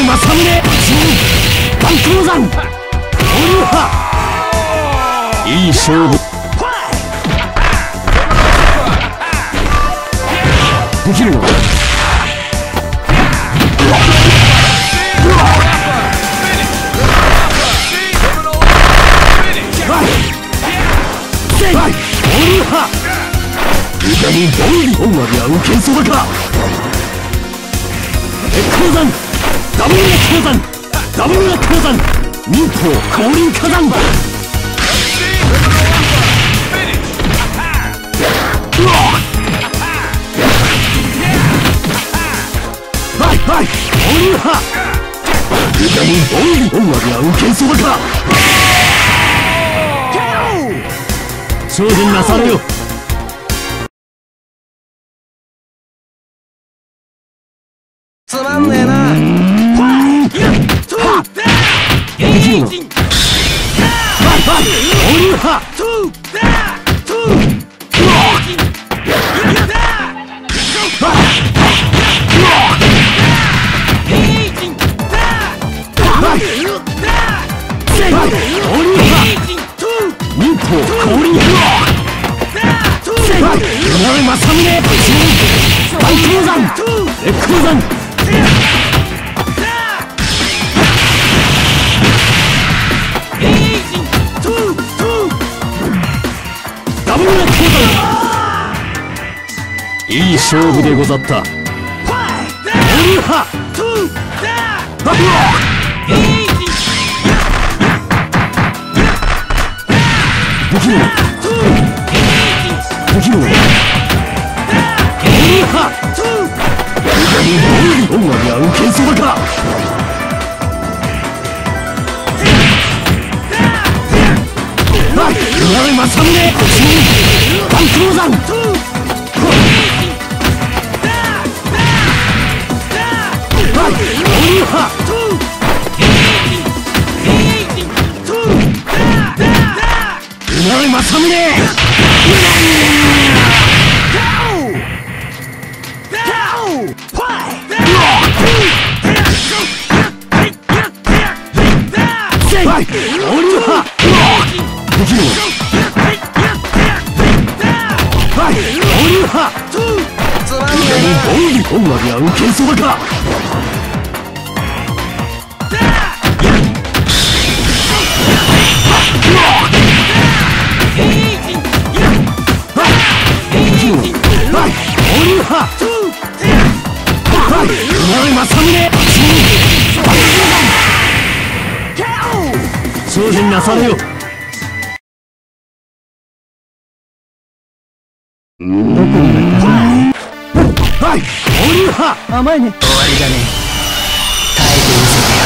政宗番頭山オリュハいい勝負できるのかオリュハいかにボンリ音楽は受けんそばか鉄鉱山ダブルな鉱山ダブルな鉱山民法降臨火山はいオリュハいかにボンリ音楽は受けんそばか精進なされよつまんねえなできるのオリュハ民法降臨井上政宗番頭山鉄鉱山ダブルな鉱山いい勝負でござったオリュハできるのできるのオリュハ音楽は受けんそばか井上政宗番頭山オリュハ井上政宗オリュハできるのオリュハボンリ音楽は受けんそばかできるのオリュハ井上政宗精進なされよどこにがはい、オリュハ甘いね終わりだね耐えてみせて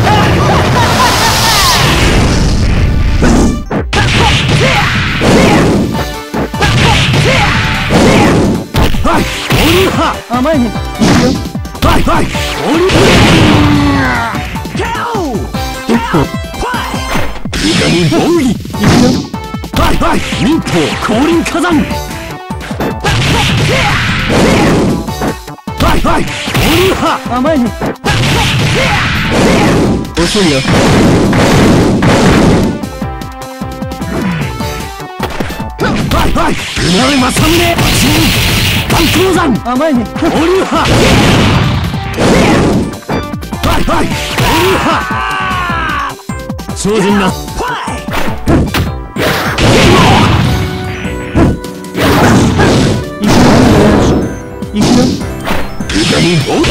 はい、オリュハ甘いねいくよはいはいオリュハ一歩いかにボンギいくよはいはい民法降臨火山はいはいオリュハ甘いね遅いよはいはい井上政宗番頭山甘いねオリュハはいはいオリュハ精進な行くよいかにボン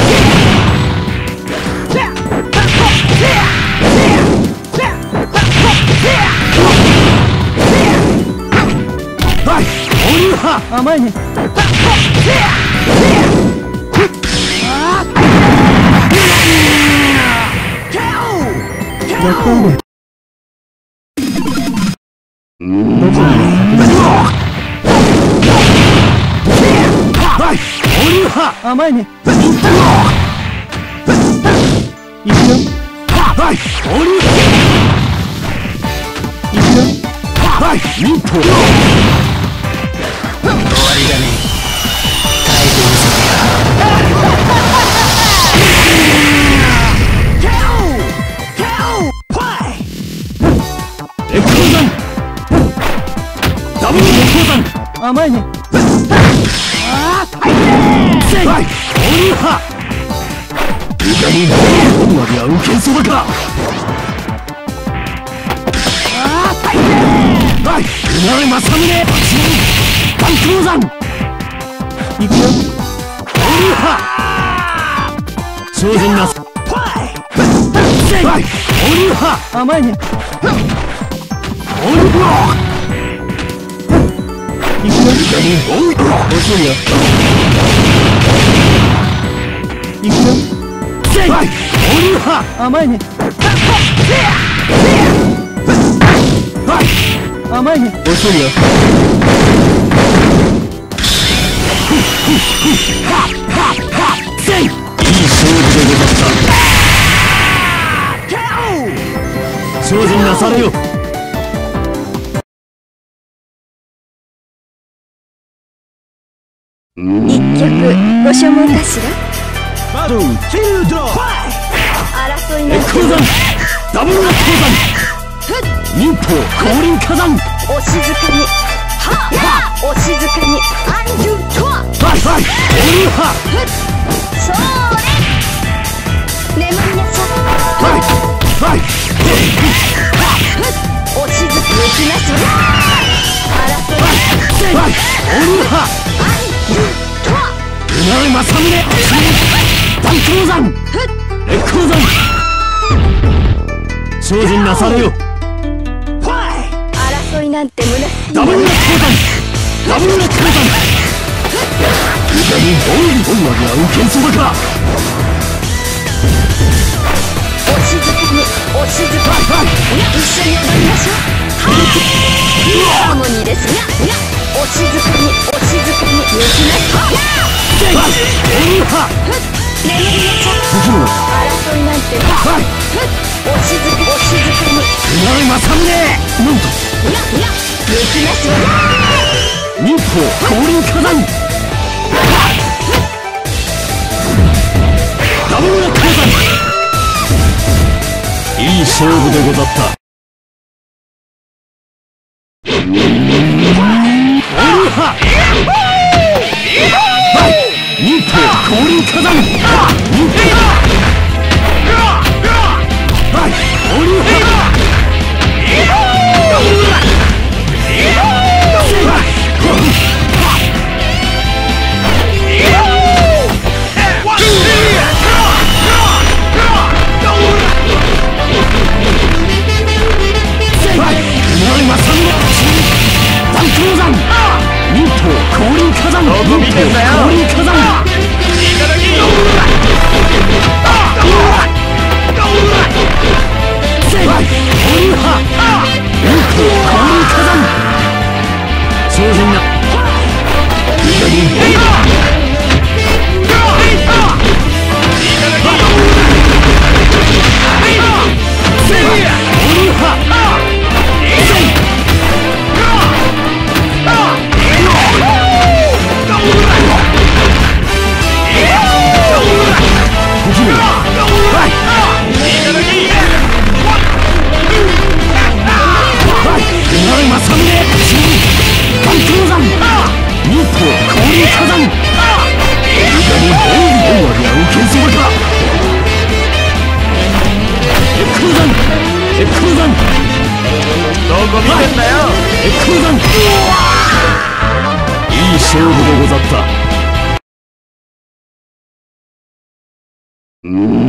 はいオリュハ甘いねやったねどこにはいオリュハ甘いねいくよはいオリュハいくよはい民法終わりだね耐えてみせてよ甘いね。ああ、入れ。はい、オルハ。いかにどこまでは受けそばか。ああ、入れ。はい、うなれ正宗。大鉱山。いくよ。オルハ。精進な。はい、オルハ。甘いね。オルハ。いくよ。おい、遅いよ。いくよ。はい、オルハ。甘いね。はい、甘いね。遅いよ。いい勝負でござった。精進なされよ。 一曲ご所望かしら。 バトルキルドロー。 争いな鉱山ダブル鉱山忍法降臨火山。 お静かに。お静かに。アンジュトワ。 はいはい、オルハ。 それ。眠りなさい。 はいはい、 お静かに行きなさい。争い。 はい、オルハ。うなれ正宗。大鉱山烈鉱山。精進なされよ。 争いなんて虚しい。 ダブルな鉱山ダブルな鉱山。いかにどんなには受けそばか。 お静かに。お静かに。 はい、 一緒に踊りましょう。ハーモニーです。お静かに。お静かに。行きなさい。 はい、オルハ。 眠りなさい。争いなんて。 はい、 お静かに。お静かに。 うなれ正宗。なんと行きなさい。 忍法降臨火山。ダブルな鉱山。いい勝負でござった。オルハ。はい、忍法降臨火山。忍法。はい、オルハ。 こ見てんだよ。 鉱山。いい勝負でござった。オ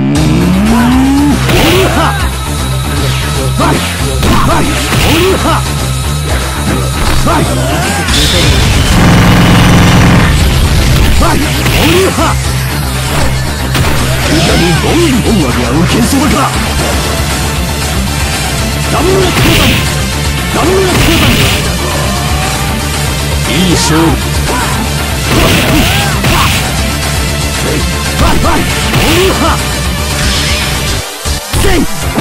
ルハ。はいはいオルハ。はいはいオルハ。いかに音楽は受けそばか。ダブルな鉱山。ダブルな鉱山。いい勝負。はいはいオルハ。せい。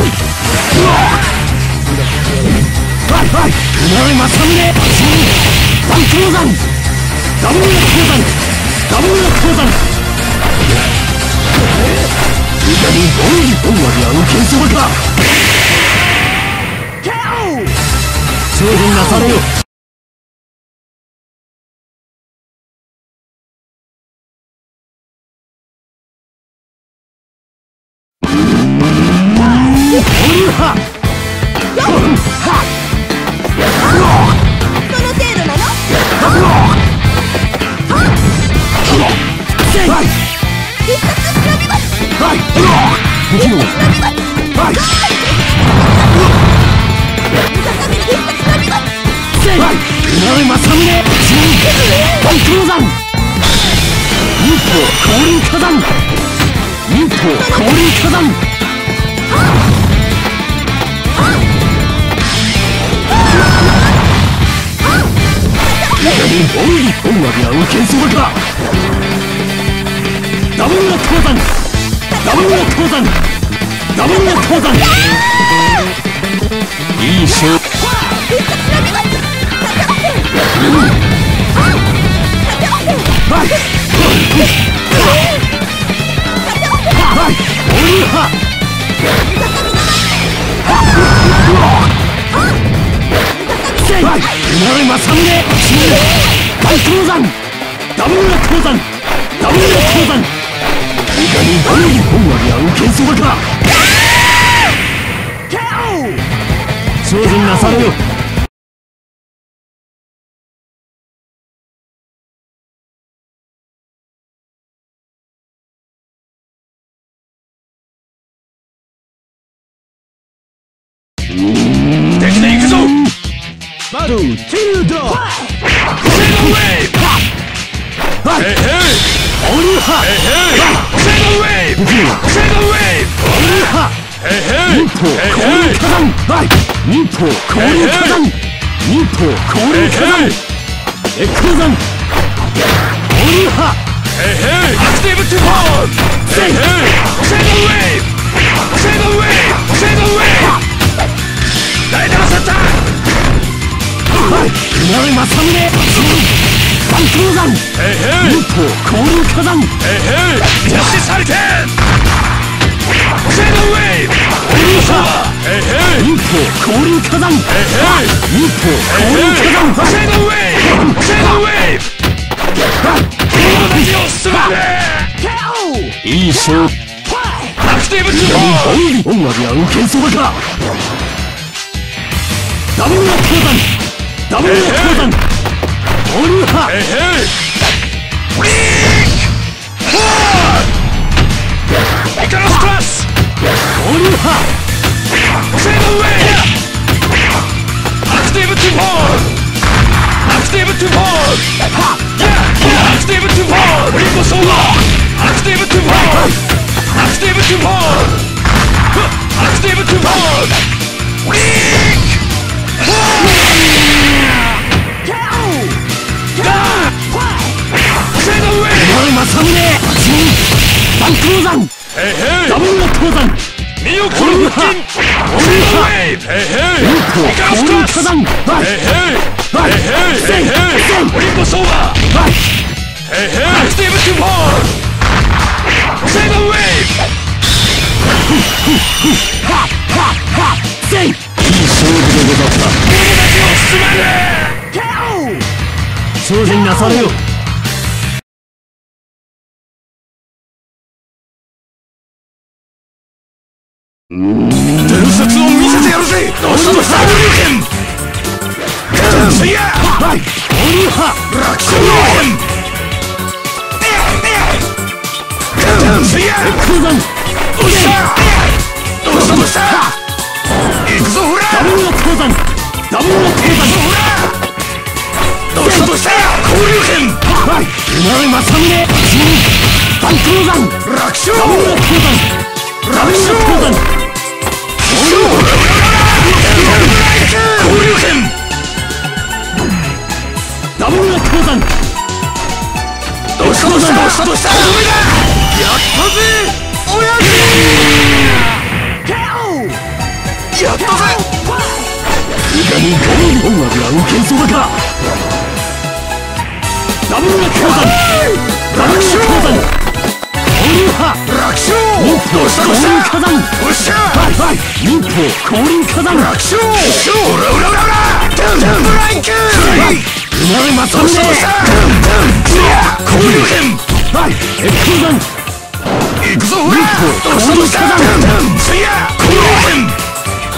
はいはいうなれ正宗。大鉱山。ダブルな鉱山。ダブルな鉱山。いかに音楽は受けそばか。精進なされよ。 波その程度なの？必殺忍びます。 不器用忍びます。 稲上正宗大鉱山忍法降臨火山忍法降臨火山音楽や受けんそばかダブルな鉱山ダブルな鉱山ダブルな鉱山いい勝負精進なされよ。 敵で行くぞ。 バトルティルド忍法降臨火山忍法降臨火山忍法降臨火山鉄鉱山降臨波アクティブトゥフォームシェードウェイブシェードウェイブシェードウェイブダイナマスアタック稲上正宗大鉱山忍法降臨火山ジャスティスハリケーンシェードウェイブ忍法降臨火山忍法降臨火山シェードウェイブシェードウェイブ友達を進めいい勝負アクティブトゥフォーム音楽や受けんそばかダブルな鉱山ダブルな鉱山降臨波イカロスクラス降臨波シェードウェイアクティブトゥフォームアクティブトゥフォームアクティブトゥフォームリンゴソーダアクティブトゥフォームアクティブトゥフォームアクティブトゥフォームリンクシェードウェイ稲上正宗大鉱山ダブルな鉱山ミオコル腹筋シェードウェイブイカロスクラスリンゴソーダアクティブトゥフォームシェードウェイいい勝負でござった友達を進める精進なされよ伝説を見せてやるぜどうしたどうしたせいやはい降臨波楽勝せいや鉄鉱山どうしたどうしたどうした行くぞほらダブルな鉱山ダブルな鉱山どうしたどうした交流権はい稲上正宗大鉱山楽勝ダブルな鉱山ダブルな鉱山交流権ダブルな鉱山どうしたどうしたどうしたどうしたやったぜ親父やったぜいかに音楽が受けんそばかダブルな鉱山ダブルな鉱山降臨波楽勝忍法どうしたどう降した臨火山おっしゃはい忍法降臨火山楽勝オラオラオラオラブライク稲上正宗交流権はい鉄鉱山行くぞほらどうしたどうしたせいや交流権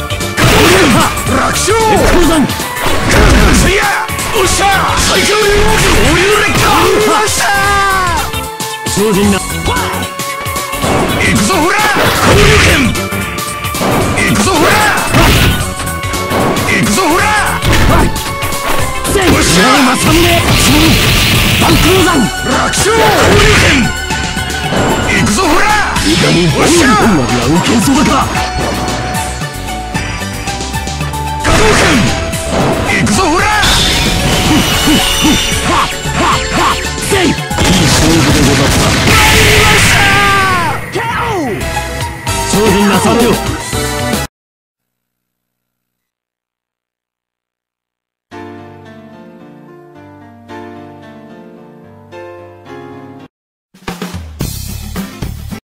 楽勝鉱山せいやおっしゃ最強竜王合流劣化見ました精進な行くぞほら交流権行くぞほら行くぞほらせいおっしゃ正宗大鉱山楽勝交流権行くぞほらいかにおっしゃ音楽が受けんそばか可動拳行くぞほらせいいい勝負でござった参りました精進なされよ